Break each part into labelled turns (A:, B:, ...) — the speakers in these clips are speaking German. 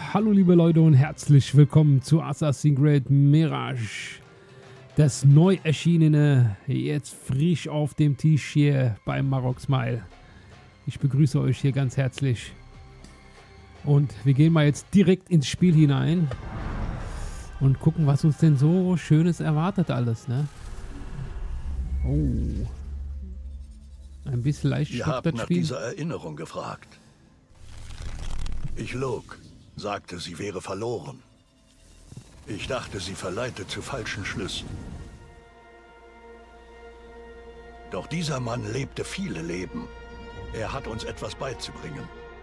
A: Hallo liebe Leute und herzlich willkommen zu Assassin's Creed Mirage. Das neu erschienene, jetzt frisch auf dem Tisch hier beim Marok Smile. Ich begrüße euch hier ganz herzlich. Und wir gehen mal jetzt direkt ins Spiel hinein und gucken, was uns denn so Schönes erwartet alles, ne? Oh. Ein bisschen leicht
B: Ihr habt nach dieser Erinnerung gefragt. Ich log, sagte, sie wäre verloren. Ich dachte, sie verleite zu falschen Schlüssen. Doch dieser Mann lebte viele Leben. Er hat uns etwas beizubringen.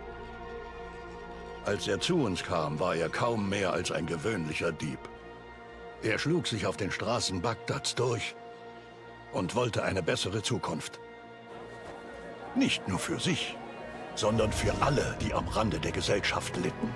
B: Als er zu uns kam, war er kaum mehr als ein gewöhnlicher Dieb. Er schlug sich auf den Straßen Bagdads durch und wollte eine bessere Zukunft. Nicht nur für sich, sondern für alle, die am Rande der Gesellschaft litten.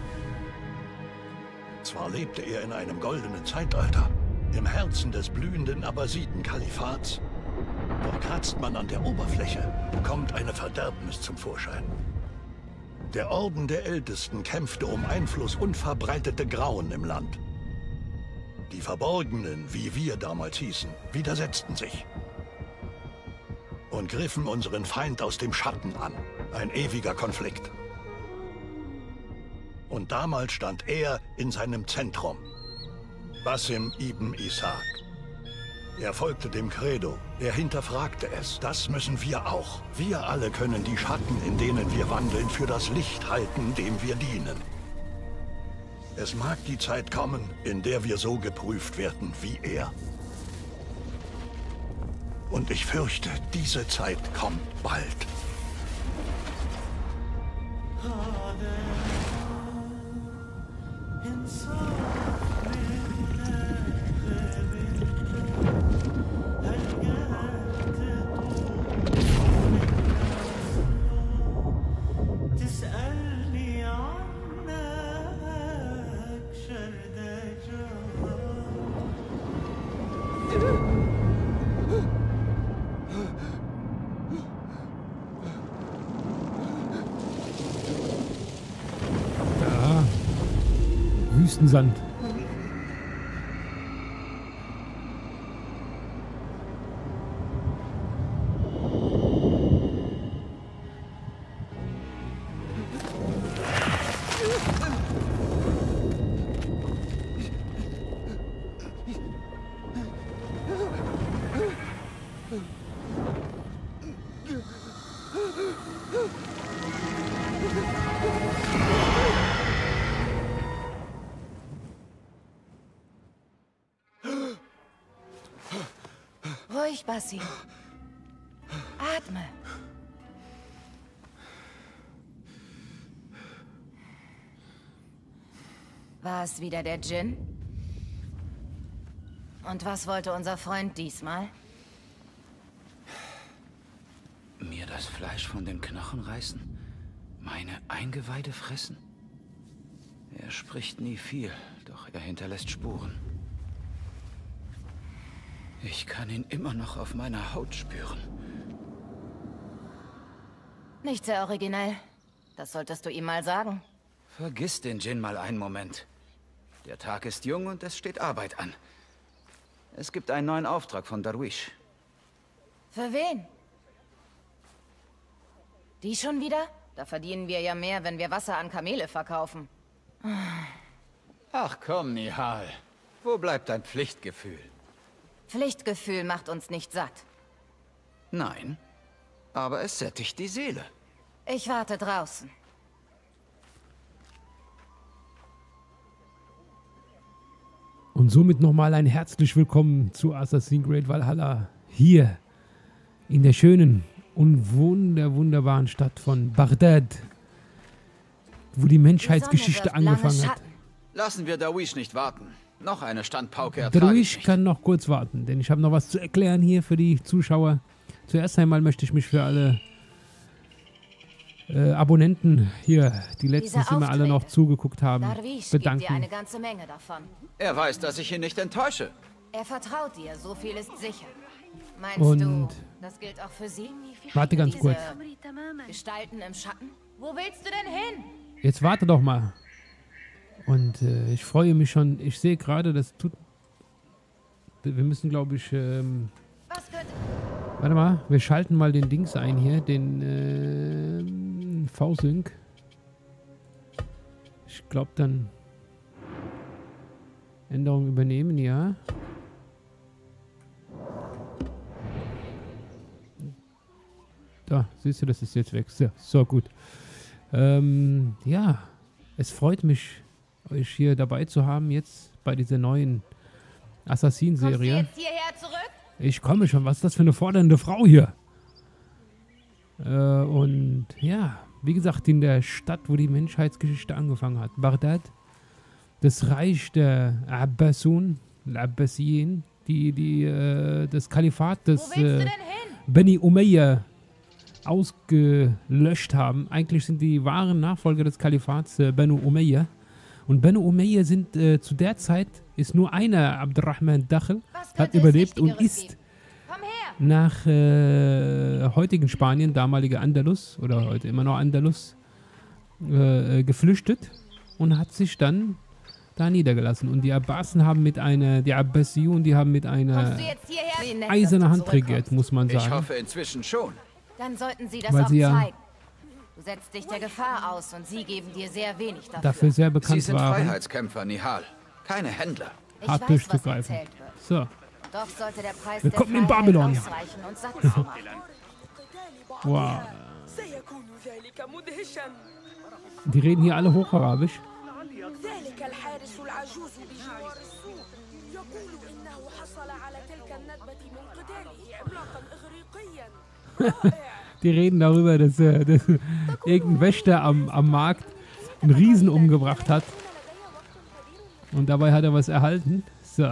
B: Zwar lebte er in einem goldenen Zeitalter, im Herzen des blühenden Abbasiden-Kalifats, doch kratzt man an der Oberfläche, kommt eine Verderbnis zum Vorschein. Der Orden der Ältesten kämpfte um Einfluss und verbreitete Grauen im Land. Die Verborgenen, wie wir damals hießen, widersetzten sich und griffen unseren Feind aus dem Schatten an. Ein ewiger Konflikt. Und damals stand er in seinem Zentrum, Basim ibn Ishaq. Er folgte dem Credo, er hinterfragte es. Das müssen wir auch. Wir alle können die Schatten, in denen wir wandeln, für das Licht halten, dem wir dienen. Es mag die Zeit kommen, in der wir so geprüft werden wie er. Und ich fürchte, diese Zeit kommt bald.
A: Wüstensand.
C: Ruhig, Basim. Atme. War es wieder der Djinn? Und was wollte unser Freund diesmal?
D: Mir das Fleisch von den Knochen reißen? Meine Eingeweide fressen? Er spricht nie viel, doch er hinterlässt Spuren. Ich kann ihn immer noch auf meiner Haut spüren.
C: Nicht sehr originell. Das solltest du ihm mal sagen.
D: Vergiss den Djinn mal einen Moment. Der Tag ist jung und es steht Arbeit an. Es gibt einen neuen Auftrag von Darwish.
C: Für wen? Die schon wieder? Da verdienen wir ja mehr, wenn wir Wasser an Kamele verkaufen.
D: Ach komm, Nihal. Wo bleibt dein Pflichtgefühl?
C: Pflichtgefühl macht uns nicht satt.
D: Nein, aber es sättigt die Seele.
C: Ich warte draußen.
A: Und somit nochmal ein herzlich willkommen zu Assassin's Creed Valhalla. Hier in der schönen und wunderbaren Stadt von Bagdad, wo die Menschheitsgeschichte angefangen hat.
D: Lassen wir Darwish nicht warten. Noch eine Standpauke ertrage ich
A: Darwish
D: nicht.
A: kann noch kurz warten, denn ich habe noch was zu erklären hier für die Zuschauer. Zuerst einmal möchte ich mich für alle Abonnenten hier, die letztens immer alle noch zugeguckt haben,
C: Darwish gibt dir eine
A: bedanken.
C: ganze Menge davon.
D: Er weiß, dass ich ihn nicht enttäusche.
C: Er vertraut dir, so viel ist sicher. Meinst
A: Und
C: du, das gilt auch für sie?
A: warte ganz
C: Diese
A: kurz.
C: Gestalten im Schatten? Wo willst du denn hin?
A: Jetzt warte doch mal. Und ich freue mich schon. Ich sehe gerade, das tut... Wir müssen, glaube ich...
C: Was könnte...
A: Warte mal, wir schalten mal den Dings ein hier, den V-Sync. Ich glaube dann... Änderungen übernehmen, ja. Da, siehst du, das ist jetzt weg. So gut. Ja, es freut mich, euch hier dabei zu haben, jetzt bei dieser neuen Assassin-Serie.
C: Kommst du jetzt hierher zurück?
A: Ich komme schon, was ist das für eine fordernde Frau hier? Und ja, wie gesagt, in der Stadt, wo die Menschheitsgeschichte angefangen hat. Bagdad, das Reich der Abbasun, das Kalifat des
C: Wo willst du denn hin?
A: Bani Umayya ausgelöscht haben. Eigentlich sind die wahren Nachfolger des Kalifats Banu Umayya. Und Banu Umayya sind zu der Zeit, ist nur einer, Abdurrahman Dakhl,
C: Was
A: hat
C: könnte es
A: überlebt und
C: Wichtigeres
A: ist
C: geben? Komm her!
A: nach heutigen Spanien, damalige Andalus, oder heute immer noch Andalus, geflüchtet und hat sich dann da niedergelassen. Und die Abbasen haben die Abbasiyun, die haben mit
C: Kommst
A: einer
C: du jetzt hierher? Wie nett,
A: eisernen
C: dass du
A: Hand regiert,
C: zurückkommst.
A: muss man
D: Ich
A: sagen.
D: hoffe inzwischen schon.
C: Dann sollten sie das
A: Weil
C: auch
A: sie ja-
C: zeigen. Du setzt dich der Gefahr aus und sie geben dir sehr wenig
A: Dafür sehr
D: Sie
A: bekannt
D: sind
A: waren,
D: Freiheitskämpfer, Nihal. Keine Händler.
C: Ich
A: hart
C: weiß,
A: durchzugreifen.
C: was erzählt wird.
A: So,
C: Doch sollte der Preis
A: Willkommen
C: der
A: in
C: Freiheit
A: Babylon.
C: ausreichen und satt zu machen.
A: wow.
E: سيكون ذلك مدهشا.
A: Die reden hier alle Hocharabisch.
E: ذلك الحارس العجوز بجوار السوق يقول إنه حصل على تلك الندبة من قتاله عملاقا إغريقيا.
A: Die reden darüber, dass irgendein Wächter am Markt einen Riesen umgebracht hat. Und dabei hat er was erhalten. So.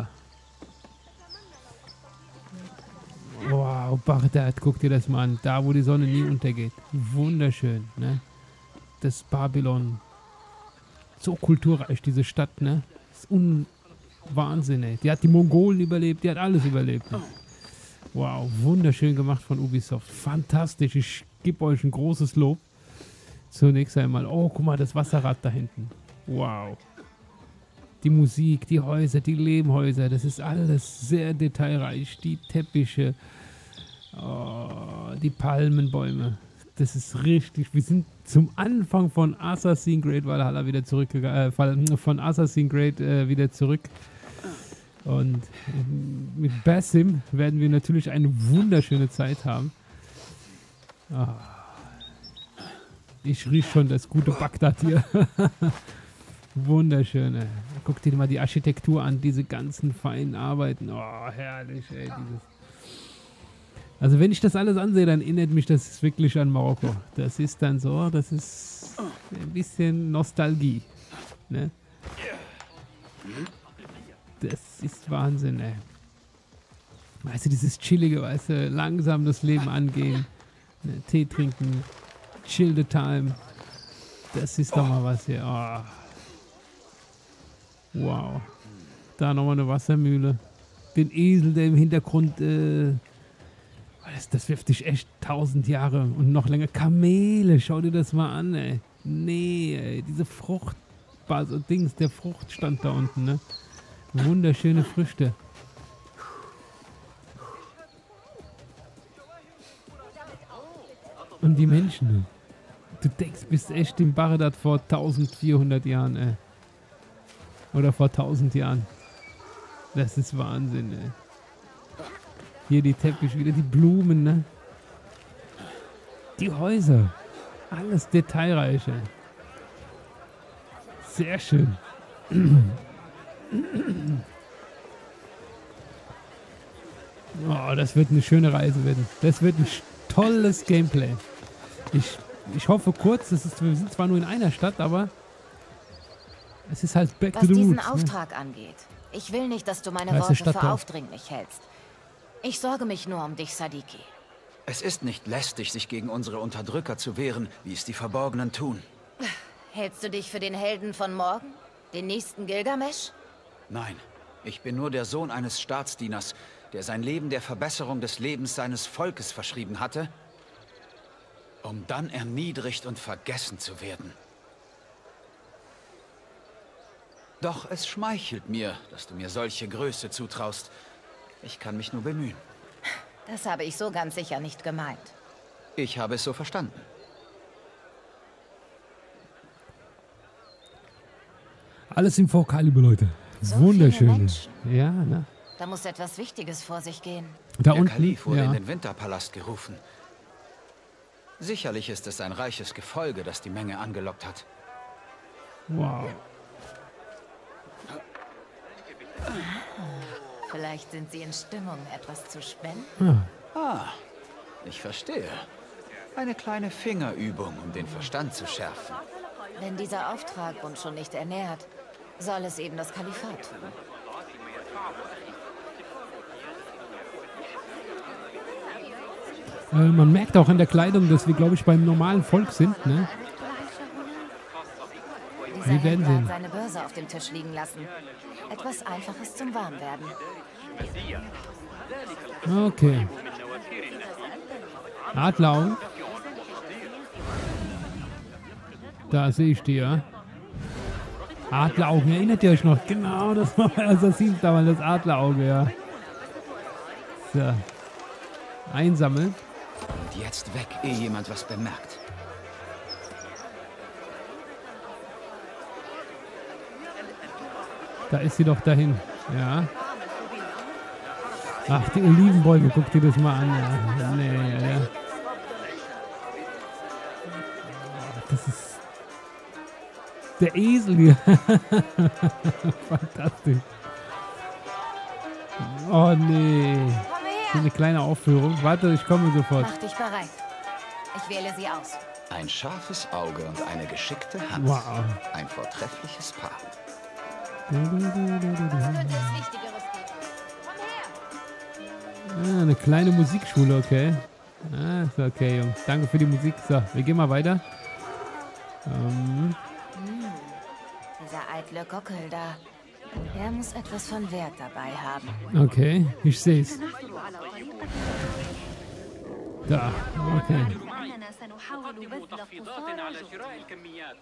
A: Wow, Bagdad, guck dir das mal an. Da, wo die Sonne nie untergeht. Wunderschön, ne? Das Babylon. So kulturreich, diese Stadt, ne? Das ist Wahnsinn, ey. Die hat die Mongolen überlebt, die hat alles überlebt. Ne? Wow, wunderschön gemacht von Ubisoft. Fantastisch, ich gebe euch ein großes Lob. Zunächst einmal, oh, guck mal, das Wasserrad da hinten. Wow. Die Musik, die Häuser, die Lehmhäuser, das ist alles sehr detailreich. Die Teppiche, oh, die Palmenbäume. Das ist richtig. Wir sind zum Anfang von Assassin's Creed Valhalla wieder zurückgegangen, von Assassin's Creed wieder zurück. Und mit Basim werden wir natürlich eine wunderschöne Zeit haben. Oh. Ich rieche schon das gute Bagdad hier. Wunderschön, ey. Guck dir mal die Architektur an, diese ganzen feinen Arbeiten. Oh, herrlich, ey. Also wenn ich das alles ansehe, dann erinnert mich das wirklich an Marokko. Das ist dann so, das ist ein bisschen Nostalgie. Ne? Das ist Wahnsinn, ey. Weißt du, dieses Chillige, weißt du, langsam das Leben angehen, ne, Tee trinken, chill the time. Das ist doch mal was hier. Oh. Wow. Da nochmal eine Wassermühle. Den Esel, der im Hintergrund, das wirft dich echt 1000 Jahre und noch länger. Kamele, schau dir das mal an, ey. Nee, ey, diese Frucht, der Fruchtstand da unten, ne? Wunderschöne Früchte. Und die Menschen. Du denkst, bist echt in Bagdad vor 1400 Jahren, ey. Oder vor 1000 Jahren. Das ist Wahnsinn, ey. Hier die Teppiche, wieder die Blumen, ne? Die Häuser. Alles detailreich, ey. Sehr schön. Oh, das wird eine schöne Reise werden. Das wird ein tolles Gameplay. Ich hoffe kurz, wir sind zwar nur in einer Stadt, aber es ist halt back
C: Was
A: to the
C: diesen
A: roots. Ne?
C: Auftrag angeht, ich will nicht, dass du meine
A: Da ist eine
C: Worte
A: Stadt
C: für
A: da.
C: aufdringlich hältst. Ich sorge mich nur um dich, Sadiki.
D: Es ist nicht lästig, sich gegen unsere Unterdrücker zu wehren, wie es die Verborgenen tun.
C: Hältst du dich für den Helden von morgen? Den nächsten Gilgamesch?
D: Nein, ich bin nur der Sohn eines Staatsdieners, der sein Leben der Verbesserung des Lebens seines Volkes verschrieben hatte, um dann erniedrigt und vergessen zu werden. Doch es schmeichelt mir, dass du mir solche Größe zutraust. Ich kann mich nur bemühen.
C: Das habe ich so ganz sicher nicht gemeint.
D: Ich habe es so verstanden.
A: Alles im V-Kaliber, Leute.
C: So
A: Wunderschön.
C: viele Menschen.
A: Ja, ne?
C: Da muss etwas Wichtiges vor sich gehen.
A: Da
D: Der
A: unten,
D: Kalif wurde
A: ja.
D: in den Winterpalast gerufen. Sicherlich ist es ein reiches Gefolge, das die Menge angelockt hat.
A: Wow.
C: Vielleicht sind sie in Stimmung, etwas zu spenden.
D: Ah, ich verstehe. Eine kleine Fingerübung, um den Verstand zu schärfen.
C: Wenn dieser Auftrag uns schon nicht ernährt, soll es eben das Kalifat tun.
A: Man merkt auch an der Kleidung, dass wir, glaube ich, beim normalen Volk sind, ne?
C: Dieser
A: Wir werden
C: Händler hat
A: sehen.
C: seine Börse auf dem Tisch liegen lassen. Etwas Einfaches zum Warmwerden.
A: Okay. Adleraugen. Da sehe ich die, ja. Adleraugen, erinnert ihr euch noch? Genau, das war bei Assassins damals, das Adlerauge, ja. So. Einsammeln.
D: Und jetzt weg, ehe jemand was bemerkt.
A: Da ist sie doch dahin, ja. Ach, die Olivenbäume, guck dir das mal an. Ja. Nee, ja. Das ist der Esel hier. Fantastisch. Oh nee.
C: Komm
A: So
C: her!
A: eine kleine Aufführung. Warte, ich komme sofort.
C: Mach dich bereit. Ich wähle sie aus.
D: Ein scharfes Auge und eine geschickte Hand.
A: Wow.
D: Ein vortreffliches Paar.
C: Könnte es Wichtigeres geben. Komm her!
A: Ah, eine kleine Musikschule, okay. Ah, ist okay, Jungs. Danke für die Musik. So, wir gehen mal weiter.
C: Dieser eitle Gockel da. Er muss etwas von Wert dabei haben.
A: Okay, ich sehe es. Da, okay.
F: أننا سنحاول بذل قصارى جهد.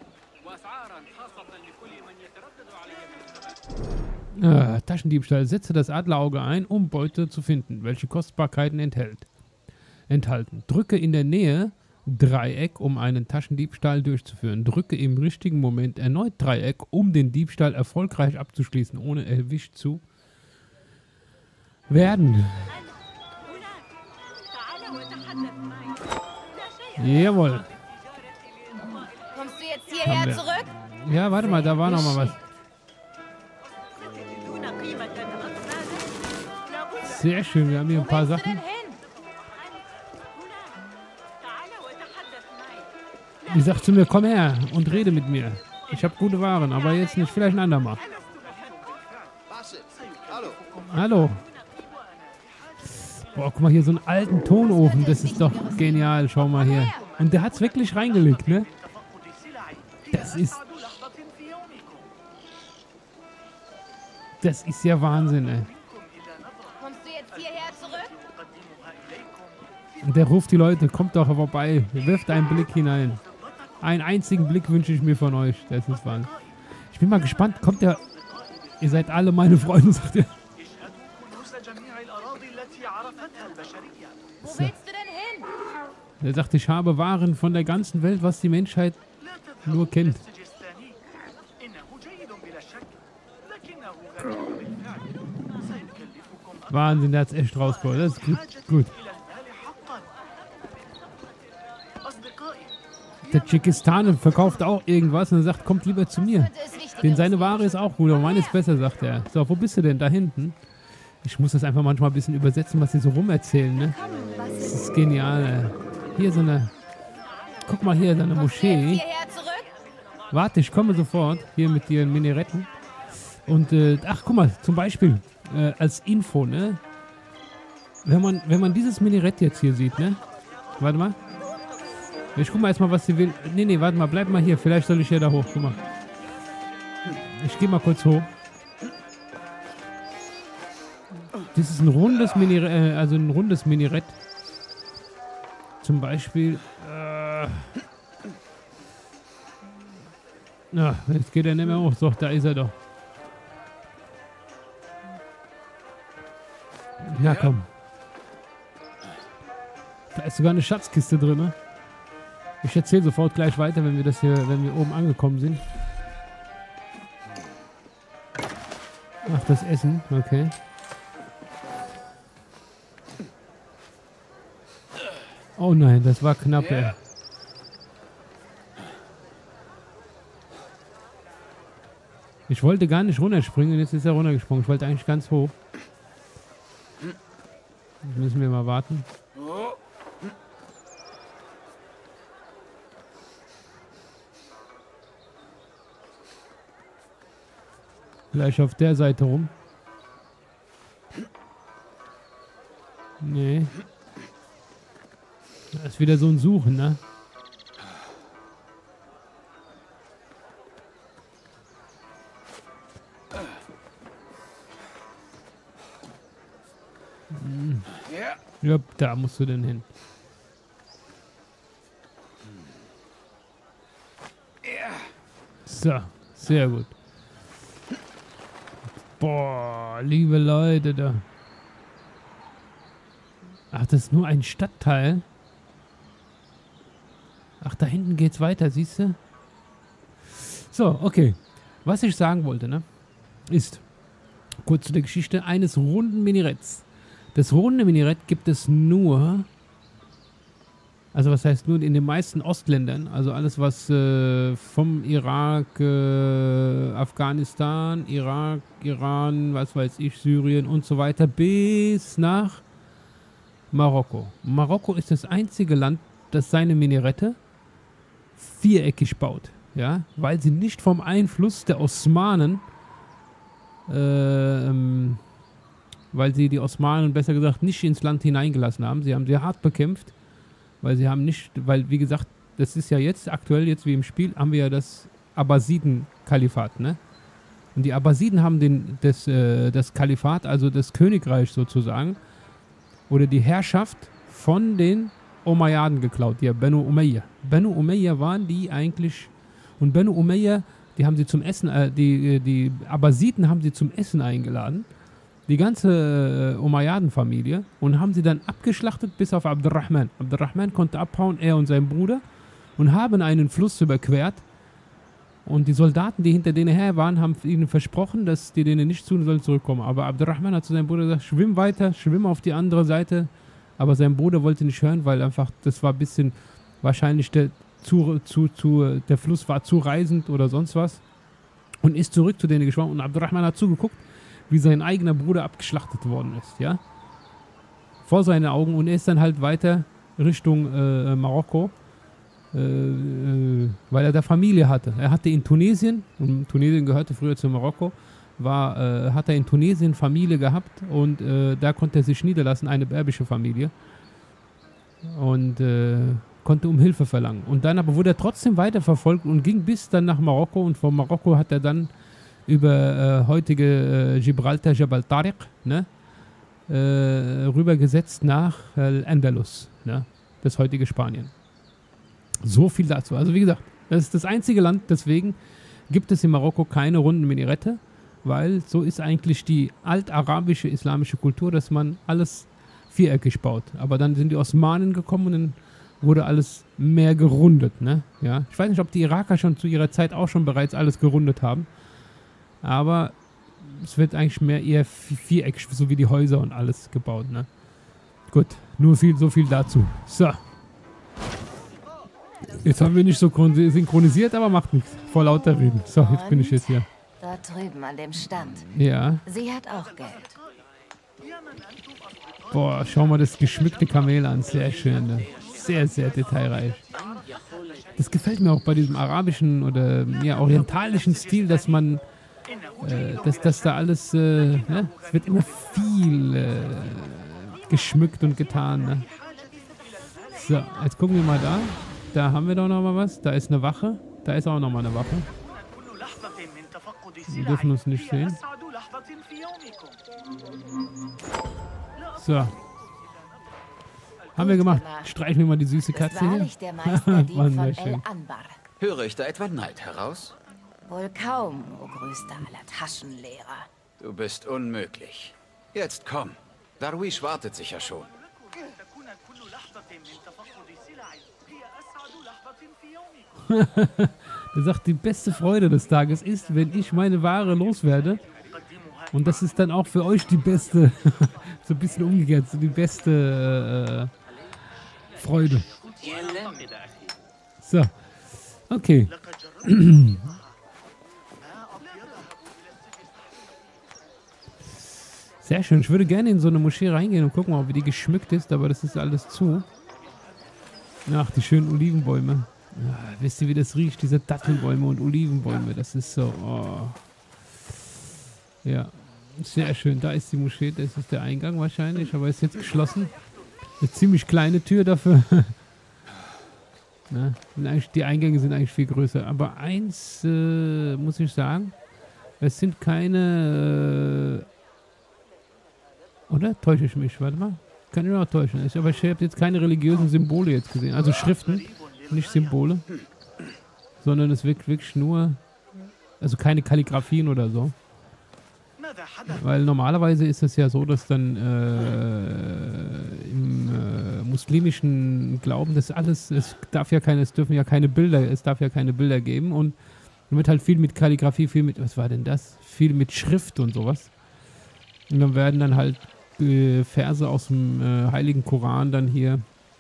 A: Taschendiebstahl. Setze das Adlerauge ein, um Beute zu finden, welche Kostbarkeiten enthalten. Drücke in der Nähe Dreieck, um einen Taschendiebstahl durchzuführen. Drücke im richtigen Moment erneut Dreieck, um den Diebstahl erfolgreich abzuschließen, ohne erwischt zu werden. Jawohl.
C: Kommst du jetzt hierher
A: Haben wir.
C: zurück?
A: Ja, warte mal, da war noch mal was. Sehr schön, wir haben hier ein paar
C: Wo willst du
A: Sachen.
C: denn hin?
A: Die sagt zu mir, komm her und rede mit mir. Ich habe gute Waren, aber jetzt nicht, vielleicht ein andermal. Hallo. Boah, guck mal hier, so einen alten Tonofen, das ist doch genial, schau mal hier. Und der hat's wirklich reingelegt, ne? Das ist ja Wahnsinn, ey.
C: Kommst du jetzt hierher zurück?
A: Und der ruft die Leute, kommt doch vorbei, wirft einen Blick hinein. Einen einzigen Blick wünsche ich mir von euch, das ist Wahnsinn. Ich bin mal gespannt, kommt der, ihr seid alle meine Freunde, sagt er.
C: Wo willst du denn hin?
A: Er sagt, ich habe Waren von der ganzen Welt, was die Menschheit nur kennt. Wahnsinn, der hat's echt rausgeholt. Das ist gut. Gut. Der Tschechistane verkauft auch irgendwas und er sagt, kommt lieber zu mir.
C: Könnte es Wichtigeres
A: Denn seine Ware ist auch gut, aber meine ist besser, sagt er. So, wo bist du denn? Da hinten? Ich muss das einfach manchmal ein bisschen übersetzen, was sie so rumerzählen, ne? Das ist genial, ey. Hier so eine... Guck mal hier, so eine Moschee.
C: hierher zurück?
A: Warte, ich komme sofort. Hier mit ihren Minaretten. Und, ach, guck mal, zum Beispiel, als Info, ne? Wenn man dieses Minarett jetzt hier sieht, ne? Warte mal. Ich guck mal erstmal, was sie will. Nee, warte mal, bleib mal hier. Vielleicht soll ich ja da hoch. Guck mal. Ich gehe mal kurz hoch. Das ist ein rundes Minarett, Zum Beispiel. Na, jetzt geht er nicht mehr hoch. So, da ist er doch. Na komm. Da ist sogar eine Schatzkiste drin, ne? Ich erzähle sofort gleich weiter, wenn wir oben angekommen sind. Ach, das Essen, okay. Oh nein, das war knapp, ey. Ich wollte gar nicht runterspringen und jetzt ist er runtergesprungen. Ich wollte eigentlich ganz hoch. Jetzt müssen wir mal warten. Vielleicht auf der Seite rum. Nee. Das ist wieder so ein Suchen, ne? Ja, da musst du denn hin. So, sehr gut. Boah, liebe Leute da. Ach, das ist nur ein Stadtteil. Ach, da hinten geht's weiter, siehst du? So, okay. Was ich sagen wollte, ne? Ist, kurz zu der Geschichte eines runden Minaretts. Das runde Minarett gibt es nur, also was heißt nur in den meisten Ostländern, also alles was vom Irak, Afghanistan, Irak, Iran, was weiß ich, Syrien und so weiter bis nach Marokko. Marokko ist das einzige Land, das seine Minarette viereckig baut, ja, weil sie nicht vom Einfluss der Osmanen weil sie die Osmanen, besser gesagt, nicht ins Land hineingelassen haben. Sie haben sehr hart bekämpft, weil sie haben nicht, weil wie gesagt, das ist ja jetzt, aktuell jetzt wie im Spiel, haben wir ja das Abbasiden-Kalifat, ne? Und die Abbasiden haben das Kalifat, also das Königreich sozusagen, oder die Herrschaft von den Umayyaden geklaut, die Banu Umayya. Banu Umayya waren die eigentlich, und Banu Umayya, die haben sie zum Essen, die Abbasiden haben sie zum Essen eingeladen, die ganze Umayyaden-Familie, und haben sie dann abgeschlachtet bis auf Abdurrahman. Abdurrahman konnte abhauen, er und sein Bruder, und haben einen Fluss überquert. Und die Soldaten, die hinter denen her waren, haben ihnen versprochen, dass die denen nicht zurückkommen sollen. Aber Abdurrahman hat zu seinem Bruder gesagt, schwimm weiter, schwimm auf die andere Seite. Aber sein Bruder wollte nicht hören, weil einfach, das war ein bisschen, wahrscheinlich der Fluss war zu reisend oder sonst was. Und ist zurück zu denen geschwommen. Und Abdurrahman hat zugeguckt, wie sein eigener Bruder abgeschlachtet worden ist, ja. Vor seinen Augen, und er ist dann halt weiter Richtung Marokko, weil er da Familie hatte. Er hatte in Tunesien, und Tunesien gehörte früher zu Marokko, hat er in Tunesien Familie gehabt, und da konnte er sich niederlassen, eine berbische Familie, und konnte um Hilfe verlangen. Und dann aber wurde er trotzdem weiterverfolgt und ging bis dann nach Marokko, und von Marokko hat er dann über heutige Gibraltar, Jabal Tariq, ne, rübergesetzt nach Al-Andalus, ne, das heutige Spanien. So viel dazu. Also wie gesagt, das ist das einzige Land, deswegen gibt es in Marokko keine runden Minarette, weil so ist eigentlich die altarabische islamische Kultur, dass man alles viereckig baut. Aber dann sind die Osmanen gekommen und dann wurde alles mehr gerundet, ne, ja. Ich weiß nicht, ob die Iraker schon zu ihrer Zeit auch schon bereits alles gerundet haben. Aber es wird eigentlich mehr eher viereckig, so wie die Häuser und alles gebaut, ne? Gut, so viel dazu. So. Jetzt haben wir nicht so synchronisiert, aber macht nichts. Vor lauter Reden. So, jetzt bin ich jetzt hier.
C: Da drüben an dem Stand.
A: Ja.
C: Sie hat auch Geld.
A: Boah, schau mal das geschmückte Kamel an. Sehr schön, ne? Sehr, sehr detailreich. Das gefällt mir auch bei diesem arabischen oder ja, orientalischen Stil, dass man dass da alles, ne? Es wird immer viel geschmückt und getan, ne? So, jetzt gucken wir mal da. Da haben wir doch noch mal was. Da ist eine Wache. Da ist auch noch mal eine Wache. Wir dürfen uns nicht sehen. So. Haben wir gemacht. Streichen wir mal die süße Katze hier.
C: Wahrlich der Meisterdieb von
A: sehr
C: El
A: schön.
C: Anbar.
D: Höre ich da etwa Neid heraus?
C: Wohl kaum, o größter aller Taschenlehrer.
D: Du bist unmöglich. Jetzt komm. Darwish wartet sicher schon.
A: Er sagt, die beste Freude des Tages ist, wenn ich meine Ware loswerde. Und das ist dann auch für euch die beste, so ein bisschen umgekehrt, so die beste Freude. So, okay. Sehr schön. Ich würde gerne in so eine Moschee reingehen und gucken, ob die geschmückt ist, aber das ist alles zu. Ach, die schönen Olivenbäume. Ja, wisst ihr, wie das riecht? Diese Dattelbäume und Olivenbäume. Das ist so. Oh. Ja, sehr schön. Da ist die Moschee. Das ist der Eingang wahrscheinlich, aber ist jetzt geschlossen. Eine ziemlich kleine Tür dafür. Na, die Eingänge sind eigentlich viel größer. Aber eins muss ich sagen: Es sind keine. Oder täusche ich mich? Warte mal. Kann ich noch täuschen. Aber ich habe jetzt keine religiösen Symbole jetzt gesehen. Also Schriften, nicht Symbole. Sondern es wirkt wirklich nur. Also keine Kalligraphien oder so. Weil normalerweise ist es ja so, dass dann im muslimischen Glauben das alles, es darf ja keine Bilder geben und dann wird halt viel mit Kalligrafie, viel mit, was war denn das? Viel mit Schrift und sowas. Und dann werden dann halt Verse aus dem heiligen Koran dann hier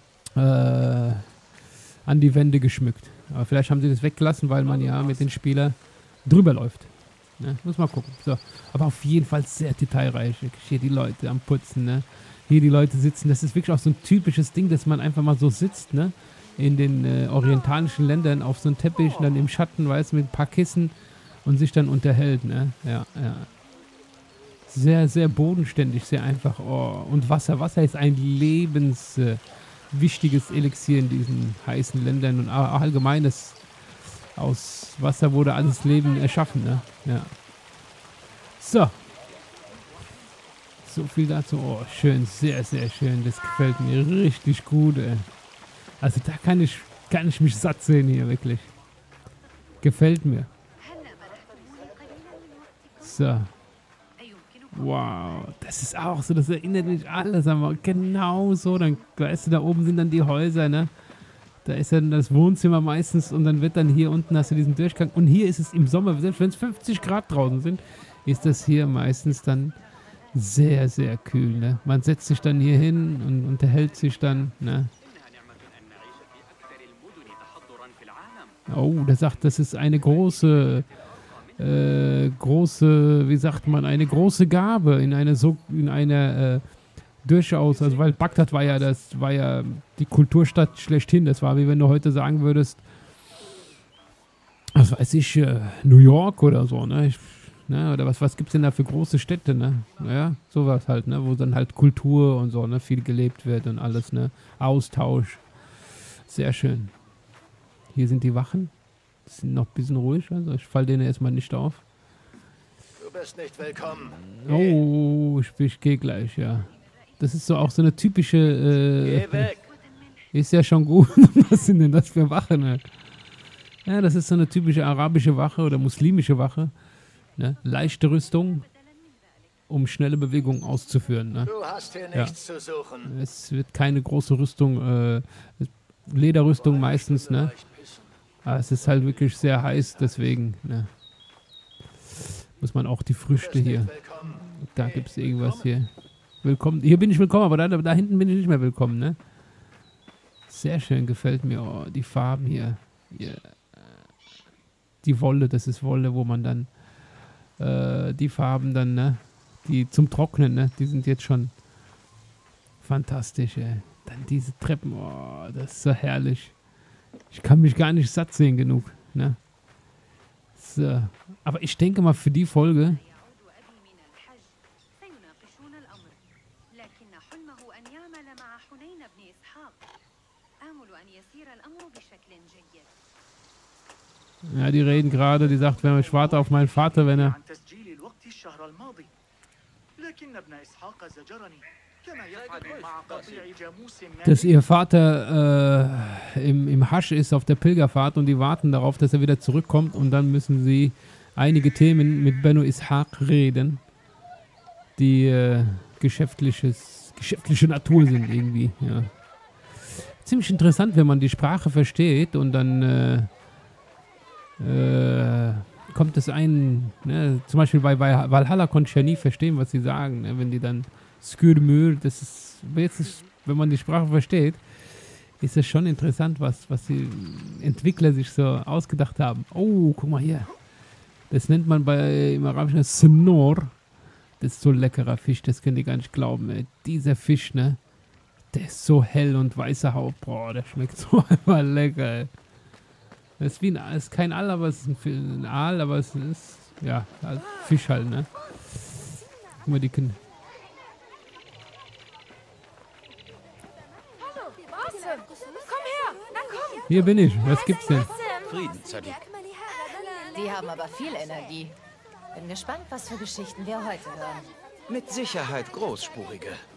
A: an die Wände geschmückt. Aber vielleicht haben sie das weggelassen, weil man ja mit den Spielern drüber läuft. Ne? Muss mal gucken. So. Aber auf jeden Fall sehr detailreich. Hier die Leute am Putzen, ne? Hier die Leute sitzen. Das ist wirklich auch so ein typisches Ding, dass man einfach mal so sitzt, ne? In den orientalischen Ländern auf so einem Teppich, dann im Schatten, weißt du, mit ein paar Kissen und sich dann unterhält, ne? Ja, ja. Sehr, sehr bodenständig, sehr einfach. Oh. Und Wasser. Wasser ist ein lebenswichtiges Elixier in diesen heißen Ländern und allgemein aus Wasser wurde alles Leben erschaffen, ne? Ja. So. So viel dazu. Oh, schön, sehr, sehr schön. Das gefällt mir richtig gut, ey. Also da kann ich mich satt sehen hier, wirklich. Gefällt mir. So. Wow, das ist auch so, das erinnert mich alles an genau so. Dann, weißt du, da oben sind dann die Häuser, ne? Da ist dann das Wohnzimmer meistens und dann wird dann hier unten hast du diesen Durchgang. Und hier ist es im Sommer, selbst wenn es 50 Grad draußen sind, ist das hier meistens dann sehr, sehr kühl, ne? Man setzt sich dann hier hin und unterhält sich dann, ne? Oh, der sagt, das ist eine große, wie sagt man, eine große Gabe in einer durchaus, also weil Bagdad war ja die Kulturstadt schlechthin. Das war wie wenn du heute sagen würdest, was weiß ich, New York oder so, ne? Oder was gibt's denn da für große Städte, ne? Ja, sowas halt, ne? Wo dann halt Kultur und so, ne? Viel gelebt wird und alles, ne? Austausch. Sehr schön. Hier sind die Wachen. Die sind noch ein bisschen ruhig, also ich falle denen erstmal nicht auf.
B: Du bist nicht willkommen.
A: Oh, ich gehe gleich, ja. Das ist so auch so eine typische.
B: Geh weg.
A: Ist ja schon gut. Was sind denn das für Wachen? Ne? Ja, das ist so eine typische arabische Wache oder muslimische Wache. Ne? Leichte Rüstung, um schnelle Bewegungen auszuführen. Ne?
B: Du hast hier nichts zu suchen.
A: Es wird keine große Rüstung, Lederrüstung meistens. Ne? Aber es ist halt wirklich sehr heiß, deswegen ne? Muss man auch die Früchte hier. Da gibt es irgendwas hier. Willkommen. Hier bin ich willkommen, aber da hinten bin ich nicht mehr willkommen, ne? Sehr schön, gefällt mir. Oh, die Farben hier. Yeah. Die Wolle, das ist Wolle, wo man dann die Farben dann, ne? Die zum Trocknen, ne? Die sind jetzt schon fantastisch, ey. Dann diese Treppen, oh, das ist so herrlich. Ich kann mich gar nicht satt sehen genug, ne? So. Aber ich denke mal für die Folge ja, die reden gerade, die sagt, wenn ich warte auf meinen Vater, wenn er dass ihr Vater im Hasch ist auf der Pilgerfahrt und die warten darauf, dass er wieder zurückkommt und dann müssen sie einige Themen mit Banu Ishaq reden. die geschäftliche Natur sind irgendwie, ja. Ziemlich interessant, wenn man die Sprache versteht und dann kommt es ein, ne, zum Beispiel bei Valhalla konnte ich ja nie verstehen, was sie sagen, ne, wenn die dann Skürmühl, das ist, wenn man die Sprache versteht, ist es schon interessant, was die Entwickler sich so ausgedacht haben. Oh, guck mal hier. Das nennt man im Arabischen Snor. Das ist so ein leckerer Fisch, das könnt ihr gar nicht glauben, ey. Dieser Fisch, ne, der ist so hell und weißer Haut. Boah, der schmeckt so einfach lecker, ey. Das ist wie ist kein Aal, aber es ist ein Aal, aber es ist, ja, Fisch halt, ne. Guck mal, die können... Hier bin ich. Was gibt's denn?
D: Frieden, Sadiq.
C: Die haben aber viel Energie. Bin gespannt, was für Geschichten wir heute hören.
D: Mit Sicherheit großspurige.